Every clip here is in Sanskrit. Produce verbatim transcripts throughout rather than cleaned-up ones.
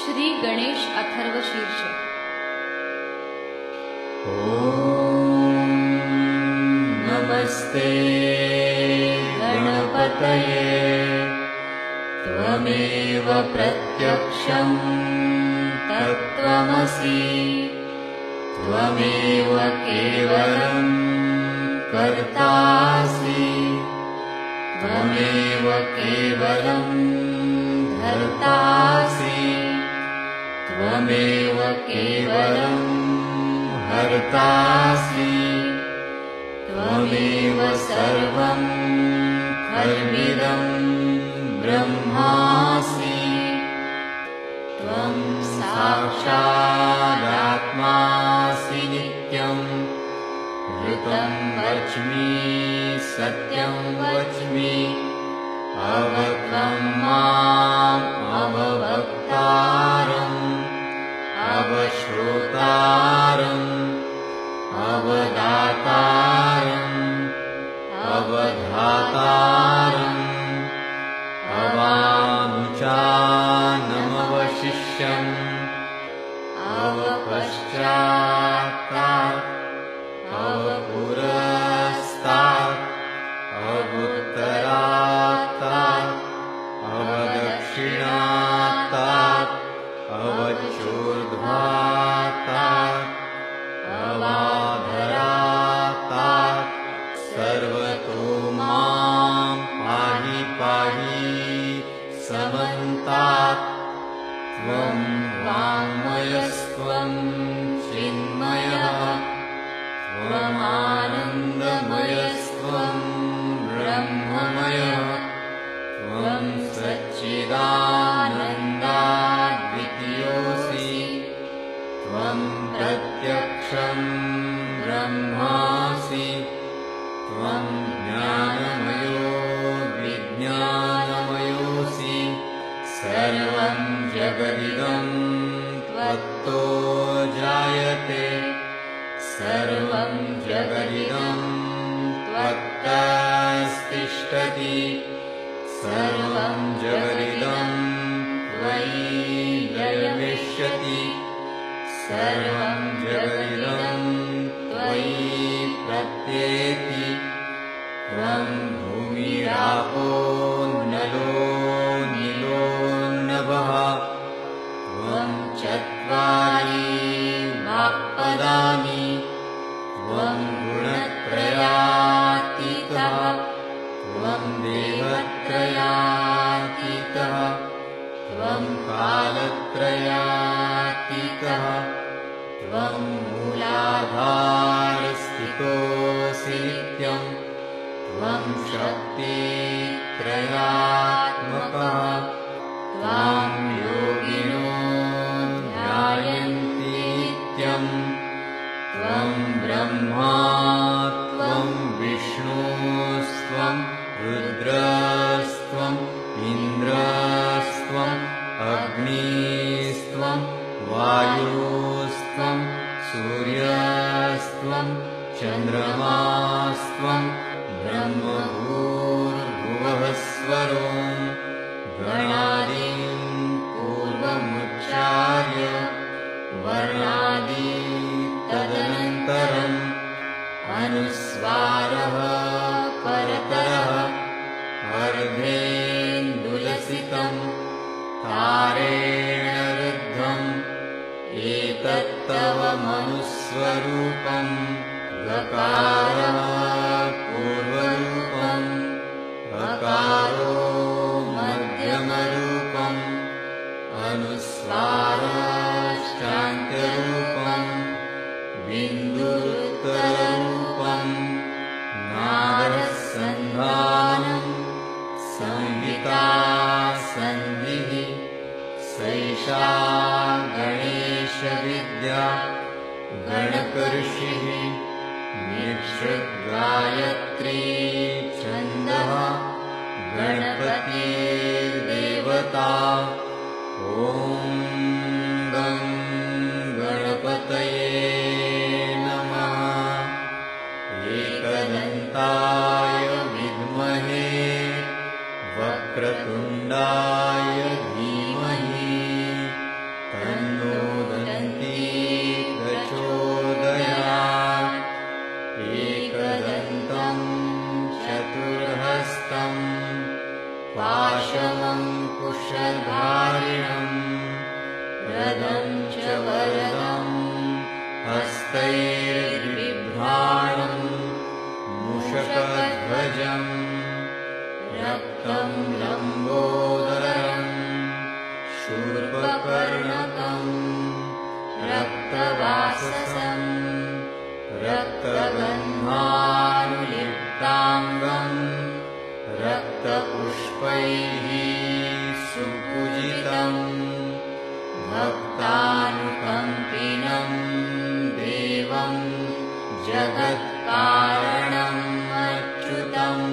श्री गणेश अथर्व शीर्ष। ॐ नमस्ते गणपतये त्वमेव प्रत्यक्षं तत्त्वमसि त्वमेव केवलं कर्तासि त्वमेव केवलं धर्तासि त्वमेव केवलं हर्तासि त्वमेव सर्वं खल्विदं ब्रह्मासि त्वं साक्षादात्मासि नित्यं ऋतं वच्मि सत्यं वच्मि अवत्वं माम् अववक्तारम् अवश्रोतारम् अवदातारम् अवधातारम् अवानुचानमवशिष्यम् अवपश्चात्तात् अवपुरस्तात् अवुत्तरात्तात् अवदक्षिणात्तात् अवचोर्ध्वात्तात् अवाधरात्तात् सर्वतो मां पाहि पाहि समन्तात् त्वं वाङ्मयस्त्वं चिन्मयः त्वमानन्दमयस्त्वं ब्रह्ममयः त्वं सच्चिदानन्दाद्वितीयोऽसि त्वं प्रत्यक्षं ब्रह्मासि त्वं ज्ञानमयो विज्ञानमयोऽसि सर्वं जगदिदं त्वत्तो जायते सर्वं जगदिदं त्वत्तस्तिष्ठति सर्वं जगदिदं त्वयि लयमिष्यति सर्वं जगदिदं त्वयि प्रत्येति त्वं भूमिरापो नलो नीलो नभः त्वं चत्वारि वाक्पदानि त्वं गुणत्रयातीतः त्वं देहत्रयातीतः त्वं कालत्रयातीतः त्वं मूलाधारस्थितोऽसि नित्यं त्वं शक्तित्रयात्मकः त्वां योगिनो ध्यायन्ति नित्यं त्वं ब्रह्मा त्वं विष्णुस्त्वं रुद्रस्त्वम् इन्द्रस्त्वम् अग्निस्त्वं वायुस्त्वं सूर्यस्त्वं चन्द्रमास्त्वं ब्रह्मभूर्भुवः स्वरों गणादीन् पूर्वमुच्चार्य वर्णादि तदनन्तरम् अनुस्वारः परतरः अर्धेन्दुलसितं तारेण रुद्धम् एतत्तव मनुस्वरूपं गकारः पूर्वरूपम् अकारो मध्यमरूपम् अनुस्वारश्चान्त्यरूपम् बिन्दुरुत्तररूपम् नादः सन्धानम् संहिता सन्धिः सैषा गणेशविद्या गणकऋषिः निःसृद्गायत्री छन्दः गणपतिर्देवता ॐ गं गणपतये नमः एकदन्ताय विद्महे वक्रतुण्डाय धीमहि पाशमङ्कुशधारिणम् रदं च वरदं हस्तैर्बिभ्राणम् मूषकध्वजम् रक्तं लम्बोदरम् शूर्पकर्णकम् रक्तवाससम् रक्तगन्धानुलिप्ताङ्गम् रक्तपुष्पैः सुपूजितम् भक्तानुकम्पिनं देवं जगत्कारणम् अच्युतम्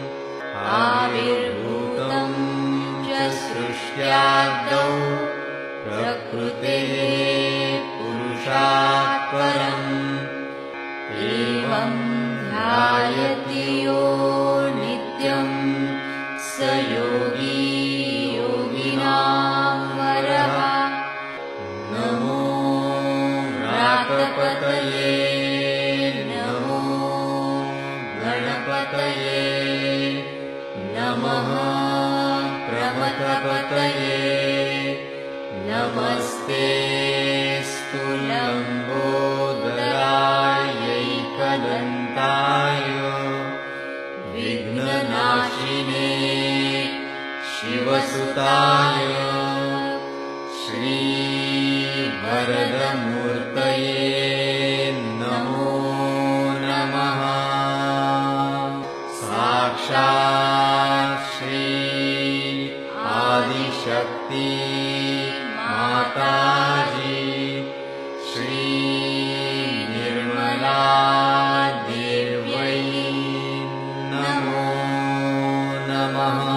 आविर्भूतं च सृष्ट्यादौ प्रकृतेः पुरुषात् परम् एवं ध्यायति यो नित्यं स योगी योगिनां वरः नमो व्रातपतये नमो गणपतये नमः प्रमथपतये नमस्तेऽस्तु लम्बोदरायैकदन्ताय विघ्ननाशिने शिवसुताय श्रीवरदमूर्तये नमो नमः साक्षात् श्री आदिशक्ति माताजी श्री निर्मला देव्यै नमो नमः।